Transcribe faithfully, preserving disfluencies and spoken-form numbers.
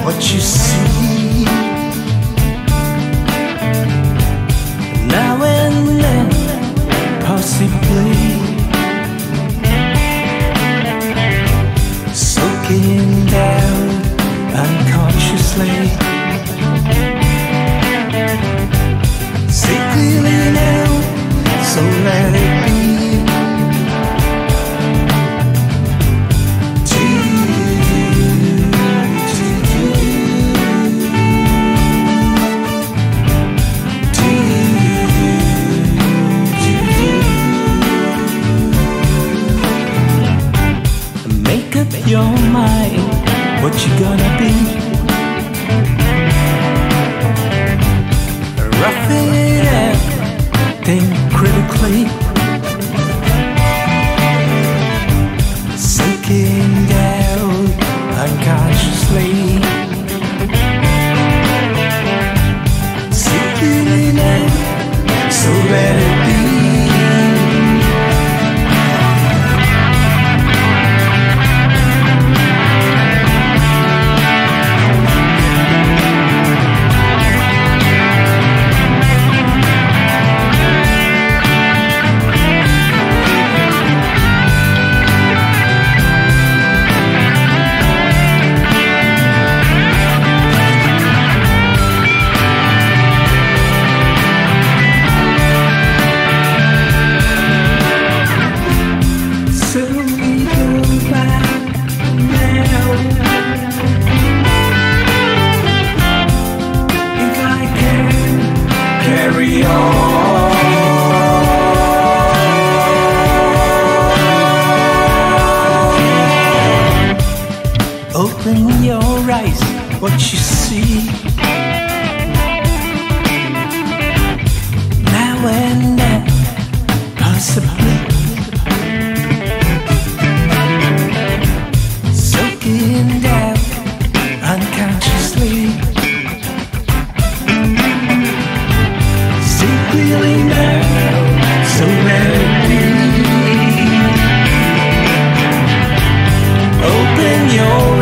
what you see. Now and then, possibly soaking down unconsciously. Sickly now, so let it be. Your mind, what you gonna be? Rough it up, think critically. Sinking down unconsciously. Sinking in, so let it be. Open your eyes, what you see. Now and then, possibly soaking down unconsciously. Secretly now, so let it be. Open your